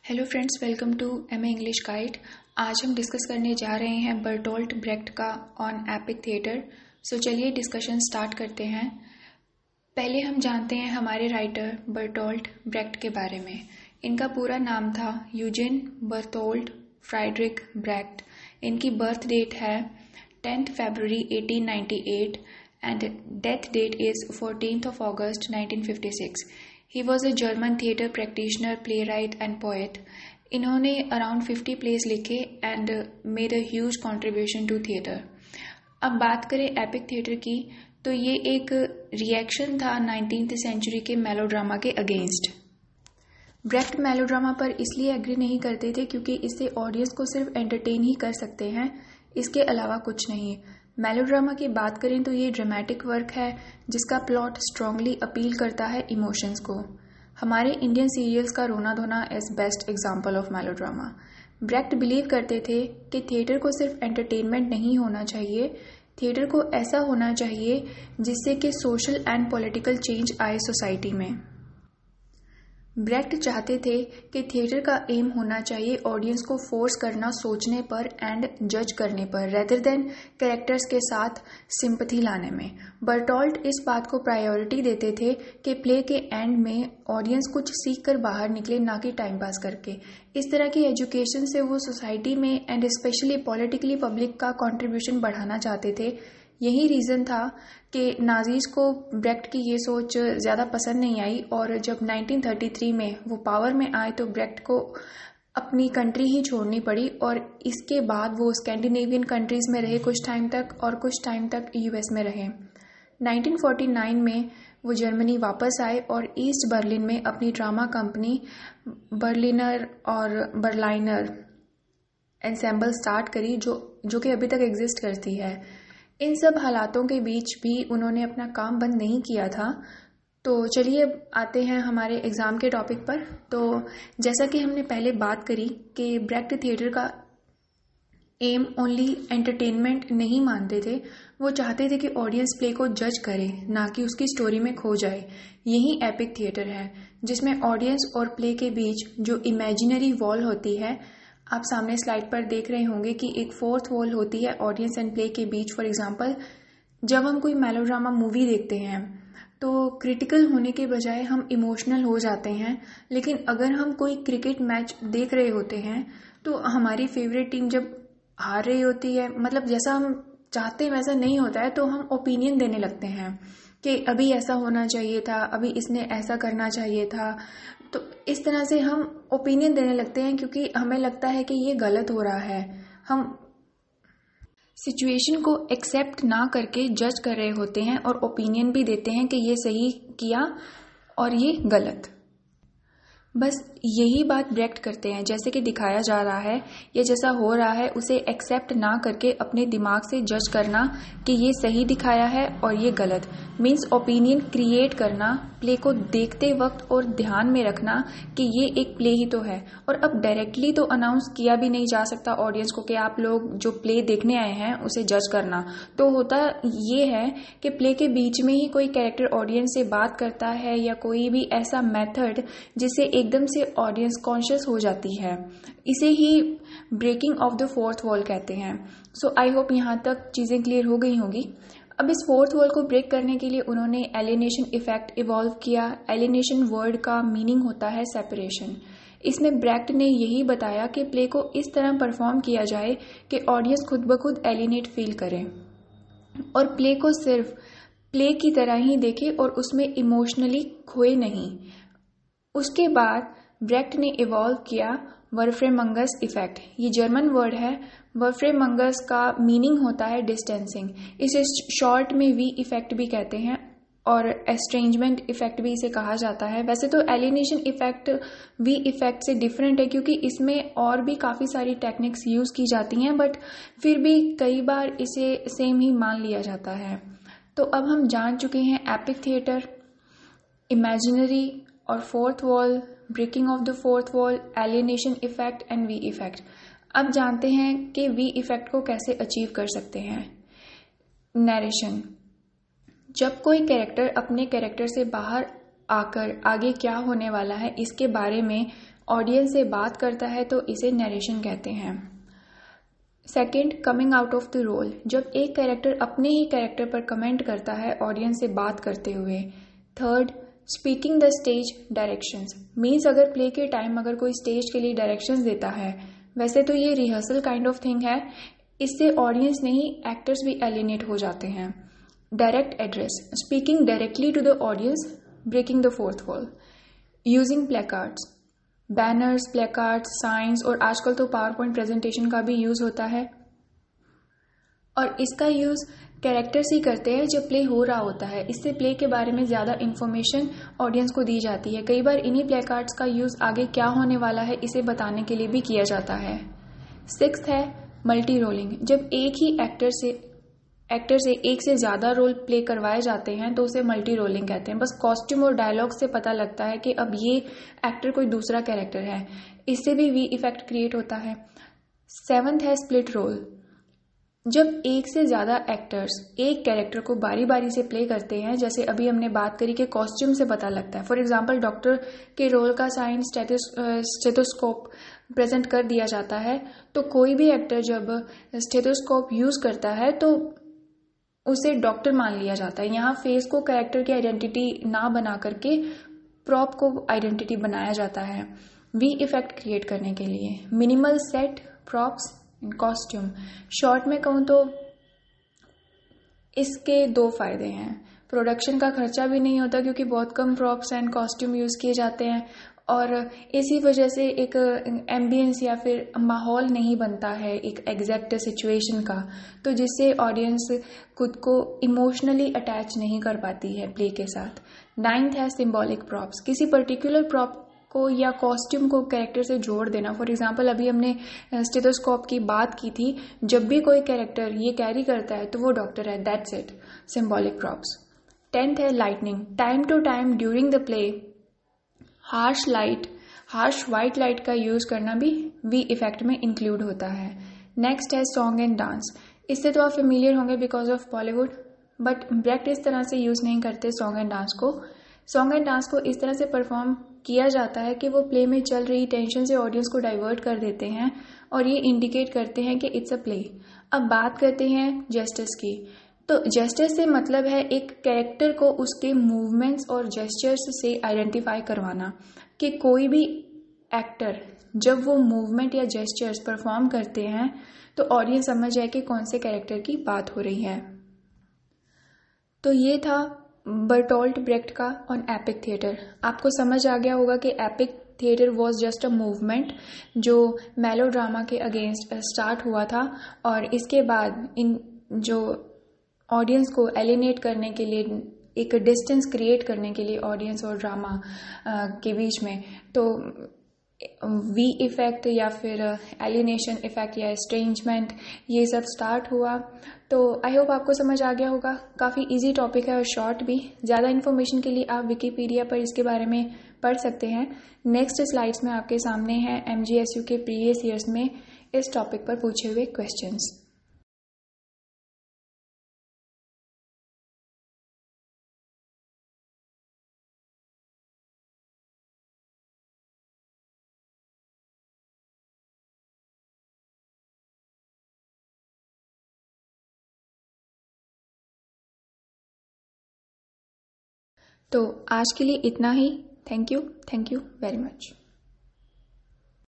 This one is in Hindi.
Hello friends, welcome to MA English guide. आज हम डिस्कस करने जा रहे हैं बर्टोल्ट ब्रेक्ट का ऑन एपिक थिएटर। सो चलिए डिस्कशन स्टार्ट करते हैं। पहले हम जानते हैं हमारे राइटर बर्टोल्ट ब्रेक्ट के बारे में। इनका पूरा नाम था यूजिन बर्टोल्ट फ्राइड्रिक ब्रेक्ट। इनकी बर्थ डेट है 10th February 1898 and death date is 14th of August 1956. He was a German theatre practitioner, playwright and poet. इन्होंने around 50 plays लिखे and made a huge contribution to theatre. अब बात करें एपिक थिएटर की, तो ये एक रिएक्शन था 19th सेंचुरी के मेलोड्रामा के अगेंस्ट। ब्रेक्ट मेलोड्रामा पर इसलिए एग्री नहीं करते थे क्योंकि इससे ऑडियंस को सिर्फ एंटरटेन ही कर सकते हैं, इसके अलावा कुछ नहीं। मेलोड्रामा की बात करें तो ये ड्रामेटिक वर्क है जिसका प्लॉट स्ट्रांगली अपील करता है इमोशंस को। हमारे इंडियन सीरियल्स का रोना धोना is best example of melodrama. Brecht believe करते थे कि थिएटर को सिर्फ एंटरटेनमेंट नहीं होना चाहिए, थिएटर को ऐसा होना चाहिए जिससे कि सोशल एंड पॉलिटिकल चेंज आए सोसाइटी में। ब्रेक्ट चाहते थे कि थिएटर का एम होना चाहिए ऑडियंस को फोर्स करना सोचने पर एंड जज करने पर, रेदर देन कैरेक्टर्स के साथ सिंपैथी लाने में। बर्टोल्ट इस बात को प्रायोरिटी देते थे कि प्ले के एंड में ऑडियंस कुछ सीख कर बाहर निकले, ना कि टाइम पास करके। इस तरह की एजुकेशन से वो सोसाइटी में एंड स्पेशली पॉलिटिकली पब्लिक का कंट्रीब्यूशन बढ़ाना चाहते थे। यही रीज़न था कि नाजीज को ब्रेक्ट की ये सोच ज़्यादा पसंद नहीं आई और जब 1933 में वो पावर में आए तो ब्रेक्ट को अपनी कंट्री ही छोड़नी पड़ी और इसके बाद वो स्कैंडिनेवियन कंट्रीज़ में रहे कुछ टाइम तक और कुछ टाइम तक यूएस में रहे। 1949 में वो जर्मनी वापस आए और ईस्ट बर्लिन में अपनी ड्रामा कंपनी बर्लिनर और बर्लाइनर एंसेंबल स्टार्ट करी जो कि अभी तक एग्जिस्ट करती है। इन सब हालातों के बीच भी उन्होंने अपना काम बंद नहीं किया था। तो चलिए अब आते हैं हमारे एग्ज़ाम के टॉपिक पर। तो जैसा कि हमने पहले बात करी कि ब्रेक्ट थिएटर का एम ओनली एंटरटेनमेंट नहीं मानते थे, वो चाहते थे कि ऑडियंस प्ले को जज करे, ना कि उसकी स्टोरी में खो जाए। यही एपिक थिएटर है जिसमें ऑडियंस और प्ले के बीच जो इमेजिनरी वॉल होती है, आप सामने स्लाइड पर देख रहे होंगे कि एक फोर्थ वॉल होती है ऑडियंस एंड प्ले के बीच। फॉर एग्जांपल, जब हम कोई मेलोड्रामा मूवी देखते हैं तो क्रिटिकल होने के बजाय हम इमोशनल हो जाते हैं, लेकिन अगर हम कोई क्रिकेट मैच देख रहे होते हैं तो हमारी फेवरेट टीम जब हार रही होती है, मतलब जैसा हम चाहते हैं वैसा नहीं होता है, तो हम ओपिनियन देने लगते हैं कि अभी ऐसा होना चाहिए था, अभी इसने ऐसा करना चाहिए था। तो इस तरह से हम ओपिनियन देने लगते हैं क्योंकि हमें लगता है कि ये गलत हो रहा है। हम सिचुएशन को एक्सेप्ट ना करके जज कर रहे होते हैं और ओपिनियन भी देते हैं कि ये सही किया और ये गलत। बस यही बात ब्रेक्ट करते हैं, जैसे कि दिखाया जा रहा है या जैसा हो रहा है उसे एक्सेप्ट ना करके अपने दिमाग से जज करना कि ये सही दिखाया है और ये गलत। मीन्स ओपिनियन क्रिएट करना, प्ले को देखते वक्त और ध्यान में रखना कि ये एक प्ले ही तो है। और अब डायरेक्टली तो अनाउंस किया भी नहीं जा सकता ऑडियंस को कि आप लोग जो प्ले देखने आए हैं उसे जज करना। तो होता ये है कि प्ले के बीच में ही कोई कैरेक्टर ऑडियंस से बात करता है या कोई भी ऐसा मेथड जिससे एकदम से ऑडियंस कॉन्शियस हो जाती है। इसे ही breaking of the fourth wall कहते हैं। सो आई होप यहाँ तक चीज़ें क्लियर हो गई होंगी। अब इस फोर्थ वॉल को ब्रेक करने के लिए उन्होंने एलिनेशन इफेक्ट इवॉल्व किया। एलिनेशन वर्ड का मीनिंग होता है सेपरेशन। इसमें ब्रेक्ट ने यही बताया कि प्ले को इस तरह परफॉर्म किया जाए कि ऑडियंस खुद ब खुद एलिनेट फील करे और प्ले को सिर्फ प्ले की तरह ही देखे और उसमें इमोशनली खोए नहीं। उसके बाद ब्रेक्ट ने इवॉल्व किया वर्फ्रेमंगस इफेक्ट। ये जर्मन वर्ड है। वर्फ्रेमंगस का मीनिंग होता है डिस्टेंसिंग। इसे शॉर्ट में वी इफेक्ट भी कहते हैं और एस्ट्रेंजमेंट इफेक्ट भी इसे कहा जाता है। वैसे तो एलिनेशन इफेक्ट वी इफेक्ट से डिफरेंट है क्योंकि इसमें और भी काफ़ी सारी टेक्निक्स यूज़ की जाती हैं, बट फिर भी कई बार इसे सेम ही मान लिया जाता है। तो अब हम जान चुके हैं एपिक थिएटर, इमेजिनरी और fourth wall, breaking of the fourth wall, alienation effect and V effect. अब जानते हैं कि वी इफेक्ट को कैसे अचीव कर सकते हैं। नरेशन, जब कोई कैरेक्टर अपने कैरेक्टर से बाहर आकर आगे क्या होने वाला है इसके बारे में ऑडियंस से बात करता है तो इसे नरेशन कहते हैं। Second, coming out of the role, जब एक कैरेक्टर अपने ही कैरेक्टर पर कमेंट करता है ऑडियंस से बात करते हुए। Third, speaking the stage directions, means अगर प्ले के टाइम अगर कोई स्टेज के लिए डायरेक्शंस देता है, वैसे तो ये रिहर्सल काइंड ऑफ थिंग है, इससे ऑडियंस नहीं एक्टर्स भी एलिनेट हो जाते हैं। Direct address, speaking directly to the audience, breaking the fourth wall. Using placards, banners, placards, signs और आजकल तो पावर पॉइंट प्रेजेंटेशन का भी यूज होता है, और इसका यूज कैरेक्टर्स ही करते हैं जब प्ले हो रहा होता है। इससे प्ले के बारे में ज़्यादा इन्फॉर्मेशन ऑडियंस को दी जाती है। कई बार इन्हीं प्लेकार्ड्स का यूज आगे क्या होने वाला है इसे बताने के लिए भी किया जाता है। सिक्स्थ है मल्टी रोलिंग, जब एक ही एक्टर से एक से ज़्यादा रोल प्ले करवाए जाते हैं तो उसे मल्टी रोलिंग कहते हैं। बस कॉस्ट्यूम और डायलॉग से पता लगता है कि अब ये एक्टर कोई दूसरा कैरेक्टर है, इससे भी वी इफेक्ट क्रिएट होता है। सेवंथ है स्प्लिट रोल, जब एक से ज़्यादा एक्टर्स एक कैरेक्टर को बारी बारी से प्ले करते हैं, जैसे अभी हमने बात करी कि कॉस्ट्यूम से पता लगता है। फॉर एग्जांपल डॉक्टर के रोल का साइन स्टेथोस्कोप प्रेजेंट कर दिया जाता है, तो कोई भी एक्टर जब स्टेथोस्कोप यूज़ करता है तो उसे डॉक्टर मान लिया जाता है। यहाँ फेस को कैरेक्टर की आइडेंटिटी ना बना करके प्रॉप को आइडेंटिटी बनाया जाता है वी इफेक्ट क्रिएट करने के लिए। Minimal set, props and costume, short में कहूँ तो इसके दो फायदे हैं। प्रोडक्शन का खर्चा भी नहीं होता क्योंकि बहुत कम प्रॉप्स एंड कॉस्ट्यूम यूज़ किए जाते हैं, और इसी वजह से एक एम्बियंस या फिर माहौल नहीं बनता है एक एग्जैक्ट सिचुएशन का, तो जिससे ऑडियंस खुद को इमोशनली अटैच नहीं कर पाती है प्ले के साथ। नाइन्थ है सिंबॉलिक प्रॉप्स, किसी पर्टिकुलर प्रॉप को या कॉस्ट्यूम को कैरेक्टर से जोड़ देना। फॉर एग्जांपल अभी हमने स्टेथोस्कोप की बात की थी, जब भी कोई कैरेक्टर ये कैरी करता है तो वो डॉक्टर है, that's it, symbolic props. 10th है lightning, time to time during the play harsh white light का यूज करना भी वी इफेक्ट में इंक्लूड होता है। नेक्स्ट है सॉन्ग एंड डांस, इससे तो आप फेमिलियर होंगे because of Bollywood, but Brecht इस तरह से यूज नहीं करते सॉन्ग एंड डांस को। सॉन्ग एंड डांस को इस तरह से परफॉर्म किया जाता है कि वो प्ले में चल रही टेंशन से ऑडियंस को डाइवर्ट कर देते हैं और ये इंडिकेट करते हैं कि इट्स अ प्ले। अब बात करते हैं जेस्चर्स की, तो जेस्चर से मतलब है एक कैरेक्टर को उसके मूवमेंट्स और जेस्चर्स से आइडेंटिफाई करवाना, कि कोई भी एक्टर जब वो मूवमेंट या जेस्चर्स परफॉर्म करते हैं तो ऑडियंस समझ जाए कि कौन से कैरेक्टर की बात हो रही है। तो ये था बर्टोल्ट ब्रेक्ट का ऑन एपिक थिएटर। आपको समझ आ गया होगा कि epic theatre was just a movement जो मेलोड्रामा के अगेंस्ट स्टार्ट हुआ था, और इसके बाद इन जो ऑडियंस को एलिनेट करने के लिए, एक डिस्टेंस क्रिएट करने के लिए ऑडियंस और ड्रामा के बीच में, तो वी इफेक्ट या फिर एलिनेशन इफेक्ट या एस्ट्रेंजमेंट ये सब स्टार्ट हुआ। तो आई होप आपको समझ आ गया होगा। काफ़ी इजी टॉपिक है और शॉर्ट भी। ज़्यादा इन्फॉर्मेशन के लिए आप विकिपीडिया पर इसके बारे में पढ़ सकते हैं। नेक्स्ट स्लाइड्स में आपके सामने है MGSU के प्रीवियस ईयर्स में इस टॉपिक पर पूछे हुए क्वेश्चंस। तो आज के लिए इतना ही। Thank you very much.